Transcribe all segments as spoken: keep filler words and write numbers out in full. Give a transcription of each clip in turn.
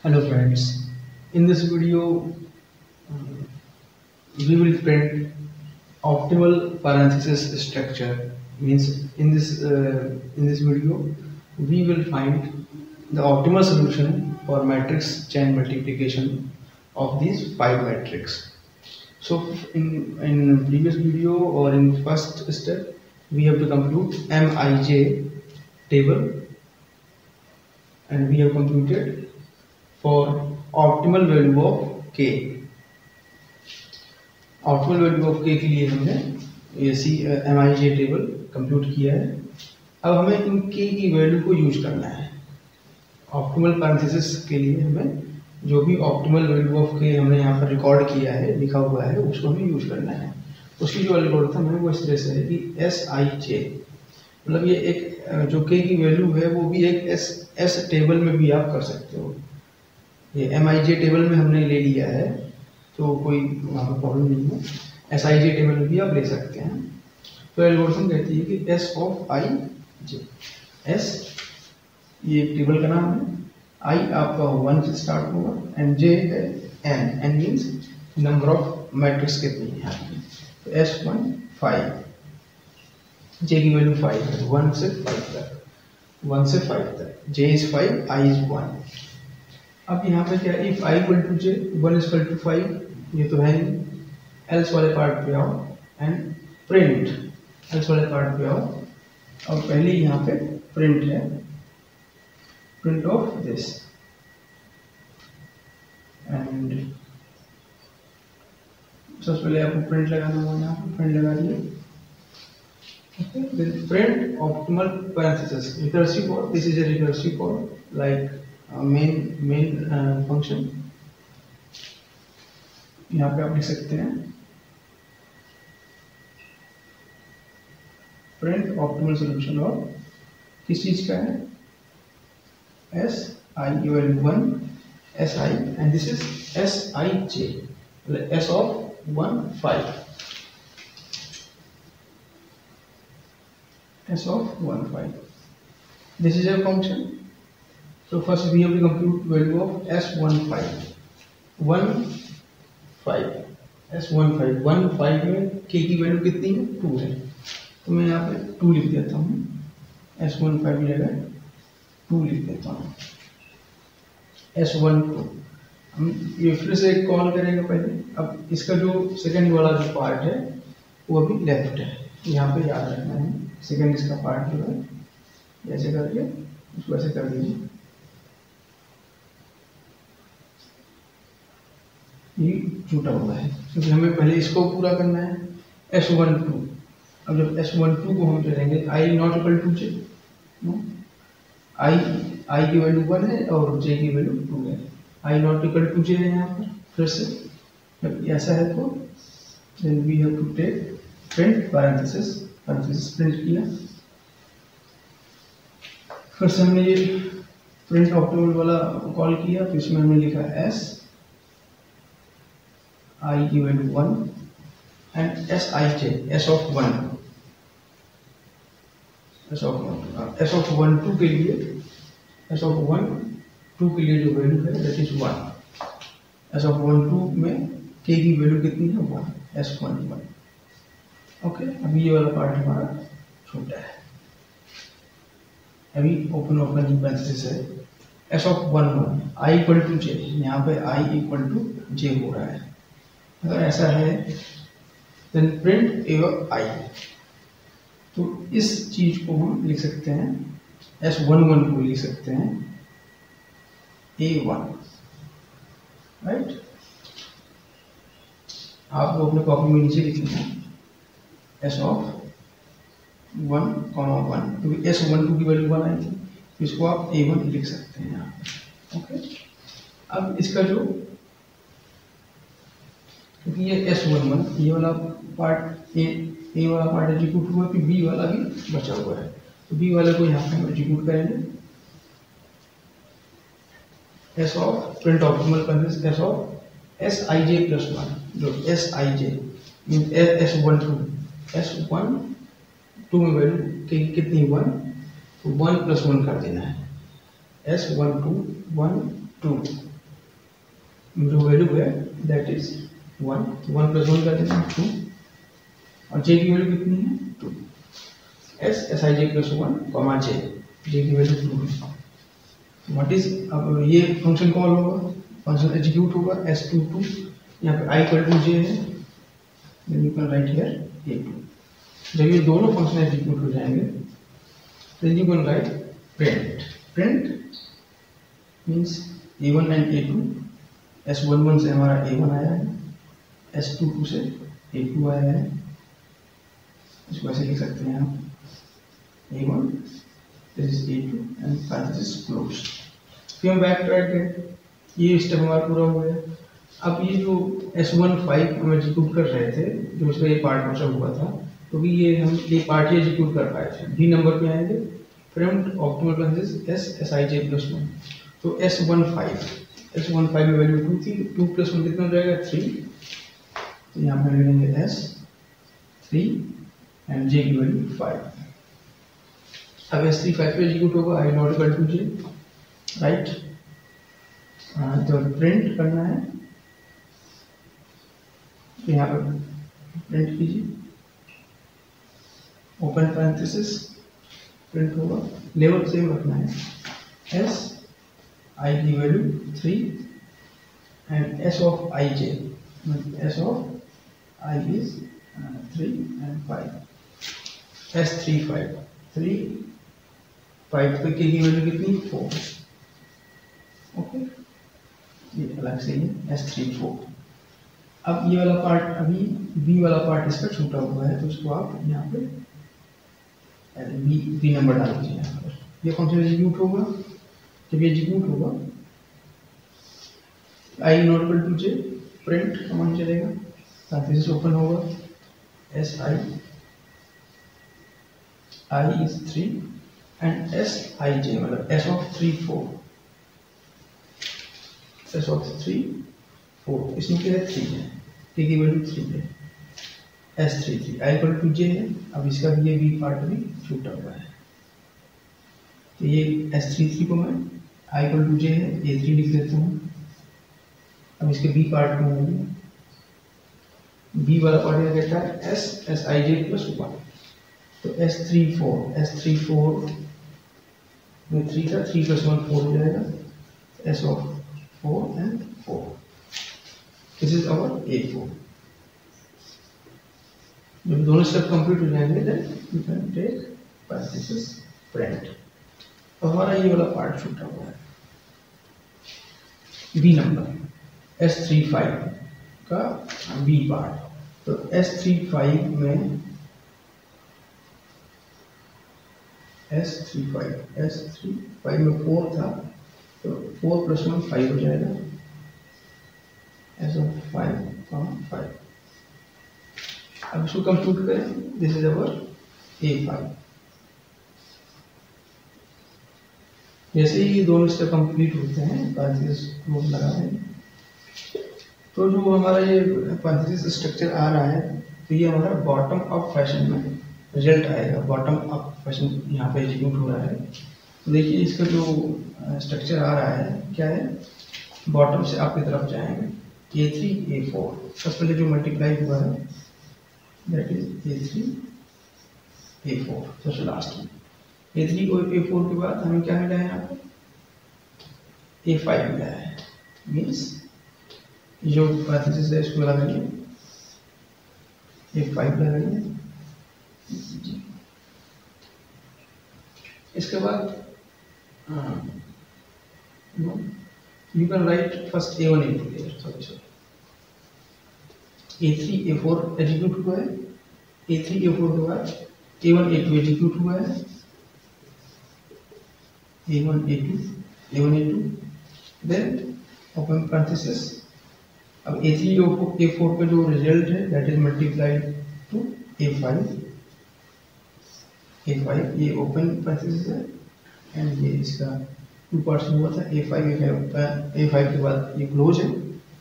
Hello friends, in this video um, we will print optimal parenthesis structure. Means in this uh, in this video we will find the optimal solution for matrix chain multiplication of these five matrix. So in in previous video or in first step we have to compute M I J table, and we have computed for optimal value of k. Optimal value of K के लिए हमने ये C M I J table compute किया है। अब हमें इन के की वैल्यू को यूज करना है। ऑप्टिमल पैरेंथेसिस के लिए हमें जो भी ऑप्टिमल वैल्यू ऑफ के हमने यहाँ पर रिकॉर्ड किया है, लिखा हुआ है, उसको हमें यूज करना है। उसकी जो एल्गोरिथम है वो इस तरह से है कि एस आई जे, मतलब ये एक जो के की वैल्यू है वो भी एक एस एस टेबल में भी आप कर सकते हो। ये एम आई जे टेबल में हमने ले लिया है तो कोई वहाँ पर प्रॉब्लम नहीं है। एस आई जे टेबल में भी आप ले सकते हैं। तो एल्गोरिथम कहती है कि S of I J, S ये एक टेबल का नाम है, आई आपका वन से स्टार्ट होगा एंड जे है N, N means number of matrix कितनी है। तो एस वन फाइव, जे की वैल्यू फाइव है, वन से फाइव तक, वन से फाइव तक, J is five, I is one. अब यहाँ पे क्या, if I equal to J, one equal to five, ये तो है नहीं। एल्स वाले पार्ट पे आओ एंड प्रिंट, एल्स वाले पार्ट पे आओ और पहले यहाँ पे प्रिंट है, प्रिंट ऑफ दिस एंड सबसे पहले आपको प्रिंट लगाना होगा। यहाँ पे प्रिंट लगा दिए, then print optimal parenthesis, recursive code. This is a recursive code like uh, main main uh, function. यहाँ पे आप लिख सकते हैं print optimal solution और किस चीज का है, s I u l one s I and this is s I j, s of one five, s of one five. This is a function. So first we have to compute value of s one five, one five, s one five, one five में k की value कितनी है, to है, तो मैं यहाँ पे to लिख देता हूँ, s one five जगह टू लिख देता हूँ, s one टू। हम ये फिर से कॉल करेंगे पहले। अब इसका जो सेकंड वाला जो पार्ट है वो अभी लेफ्ट है, यहाँ पे याद रखना है। सेकंड इसका पार्ट जो है ऐसे करके उसको ऐसे कर दीजिए, ये छूटा हुआ है क्योंकि हमें पहले इसको पूरा करना है, एस वन टू। अब जब एस वन टू को हम चलेंगे, I not equal to J, I I की वैल्यू वन है और जे की वैल्यू टू है, I not equal to J है यहाँ पर। फिर से जब ऐसा है तो then we have to take print parenthesis, parenthesis print किया। फिर से हमने ये प्रिंट ऑप्टिमल वाला कॉल किया, तो इसमें हमने लिखा एस आई की value one and S I J, S of one, S of one, S of one two के लिए, एस ऑफ वन टू के लिए जो वैल्यू है that is one, S of one two में के की value कितनी है, one, S one one. Okay, अभी ये वाला पार्ट हमारा छोटा है। अभी ओपन ओपन पैरेंथेसिस है, S of one one, I equal to J, यहाँ पे आई इक्वल टू जे हो रहा है। अगर ऐसा है देन प्रिंट ए आई, तो इस चीज को हम लिख सकते हैं, एस वन वन को लिख सकते हैं ए वन, राइट। आपको अपने कॉपी में नीचे लिखना है S of one comma one, क्योंकि एस वन टू की वैल्यू वन आई थी, इसको आप ए वन लिख सकते हैं यहाँ पे। ओके, अब इसका जो, क्योंकि ये एस वन वन, ये वाला पार्ट, ए ए वाला पार्ट एग्जीक्यूट हुआ, फिर बी वाला भी बचा हुआ है, तो बी वाले को यहाँ पे हम एग्जीक्यूट करेंगे। S of print optimal parenthesis, S of S I J plus one, जो S I J mean S one two, S one two में वैल्यू के कितनी, वन, तो वन प्लस वन कर देना है, S one two one two जो value है that is one, one plus one कर देना टू, और जे की वैल्यू कितनी है two, S S I J plus one comma J, J की वैल्यू टू है। व्हाट इज, अब ये फंक्शन कॉल होगा, फंक्शन एग्जीक्यूट होगा एस टू टू, यहाँ पे आई इक्वल टू जे है, then you can write here A two. जब ये दोनों फंक्शन एग्जीक्यूट हो जाएंगे then you can write print, print means A one and A two, S one one से हमारा ए वन आया है, एस टू टू से ए टू आया है, इसको ऐसे लिख सकते हैं आप, A one this is A two and parenthesis closed. फिर हम बैक ट्रैक गए, ये स्टेप हमारा पूरा हो गया। अब ये जो एस वन फाइव हम एग्जीक्यूट कर रहे थे, जो उसका ये पार्ट बचा हुआ था, क्योंकि तो ये हम ये पार्ट ही एग्जीक्यूट कर पाए थे, बी नंबर पे आएंगे, from optimal parenthesis S S I J plus one, तो S one five, S one five में वैल्यू टू थी, टू प्लस वन कितना हो जाएगा थ्री, तो यहाँ पे लेंगे एस थ्री एंड जे की वैल्यू फाइव। अब एस थ्री फाइव पे एग्जीक्यूट होगा, I not equal to J, right, तो प्रिंट करना है, तो यहाँ पे प्रिंट कीजिए, ओपन पैरेंथेसिस, प्रिंट होगा, लेवल सेम रखना है, एस आई की value three and S of I J, S of I is three and five, S three five, three five पे के की वैल्यू कितनी फोर, ओके, ये अलग से है एस थ्री फोर। अब ये वाला पार्ट, अभी बी वाला पार्ट इसका छूटा हुआ है, तो उसको आप यहाँ पे बी बी नंबर डाल दीजिए यहाँ पर। ये फंक्शन एग्जीक्यूट होगा, जब ये एग्जीक्यूट होगा I not equal to J, print command चलेगा, पैरेंथेसिस ओपन होगा, S I I is three and S I J मतलब S of three four, S of three four, इसमें क्या है थ्री है, के की वैल्यू थ्री है, S three three, I equal to J है। अब इसका भी ये बी पार्ट भी छूटा हुआ है, तो ये एस थ्री थ्री को मैं आई इक्वल टू जे है ए थ्री लिख देता हूँ। अब इसके बी पार्ट में बी वाला पार्ट क्या कहता है S S I J plus one, तो S three four, S three four में थ्री था, थ्री प्लस वन फोर हो जाएगा, S of four and four, this is our A four. जब दोनों स्टेप कंप्लीट हो जाएंगे then you can take parenthesis print. अब हमारा ये वाला पार्ट छूटा हुआ है, B number S three five का बी पार्ट, तो एस थ्री फाइव में S three five S three five में फोर था, तो फोर प्लस वन फाइव हो जाएगा, एस ऑफ फाइव फाइव। अब इसको कंप्यूट करें, this is our A five. जैसे ही ये दोनों स्टेप कंप्लीट होते हैं, पैरेंथेसिस क्लोज लगा दें, तो जो हमारा ये पैरेंथेसिस स्ट्रक्चर आ रहा है, तो ये हमारा बॉटम अप फैशन में रिजल्ट आएगा, बॉटम अप फैशन यहाँ पे एग्जीक्यूट हो रहा है। तो देखिए इसका जो स्ट्रक्चर आ रहा है क्या है, बॉटम से अप की तरफ जाएंगे, ए थ्री ए फोर, सबसे पहले जो मल्टीप्लाई हुआ है that is A three A four, सबसे लास्ट में ए थ्री और ए फोर के बाद हमें क्या मिला है यहाँ पे ए फाइव मिला है, मीन्स जो पैरेंथेसिस है इसको लगाइए, ए फाइव लगाइए, इसके बाद you can write first A one A two there, sorry sorry A three A four execute हुआ है, ए थ्री ए फोर के बाद A one A two execute हुआ है, A one A two A one A two, then open parenthesis. अब A three A four का जो result है that is multiplied to A five, A five ये open parenthesis है and ये इसका टू पार्ट्स में हुआ था, A five A five A five के बाद ये क्लोज है।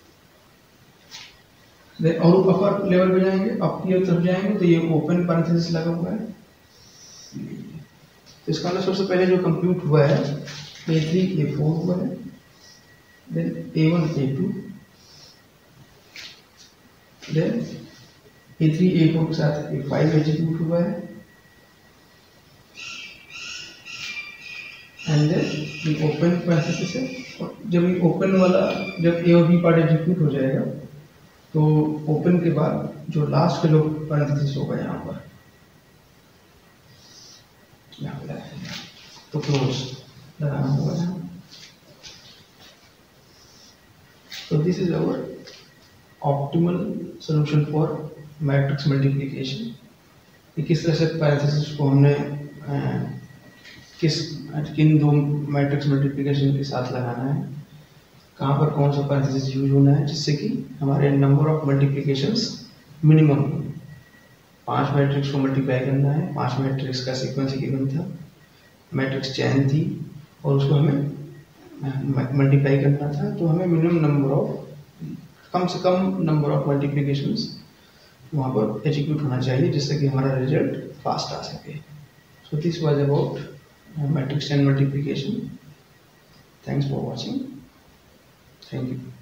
देन और अपर लेवल पे जाएंगे, अप की तरफ जाएंगे तो ये ओपन पैरेंथेसिस लगा हुआ है। तो इसका मतलब सबसे पहले जो कंप्यूट हुआ है ए थ्री ए फोर हुआ है, then A one A two then A three A four के साथ ए फाइव एग्जीक्यूट हुआ है, एंड देन ये ओपन पैरेंथेसिस है, और जब ये ओपन वाला जब ए और बी पार्ट एग्जीक्यूट हो जाएगा तो ओपन के बाद जो लास्ट का जो पैरेंथेसिस होगा यहाँ पर यहाँ पे तो क्लोज लगाना होगा यहाँ। So this is our optimal solution for matrix multiplication। कि किस तरह से पैरेंथेसिस को हमने आ, किस किन दो मैट्रिक्स मल्टीप्लिकेशन के साथ लगाना है, कहाँ पर कौन सा पैरेंथेसिस यूज होना है, जिससे कि हमारे नंबर ऑफ मल्टीप्लिकेशंस मिनिमम हो। पांच मैट्रिक्स को मल्टीप्लाई करना है, पांच मैट्रिक्स का सीक्वेंस गिवन था, मैट्रिक्स चैन थी और उसको हमें मल्टीप्लाई करना था, तो हमें मिनिमम नंबर ऑफ कम से कम नंबर ऑफ मल्टीप्लिकेशंस वहाँ पर एग्जीक्यूट होना चाहिए, जिससे कि हमारा रिजल्ट फास्ट आ सके। So this was about matrix chain multiplication. Thanks for watching. Thank you.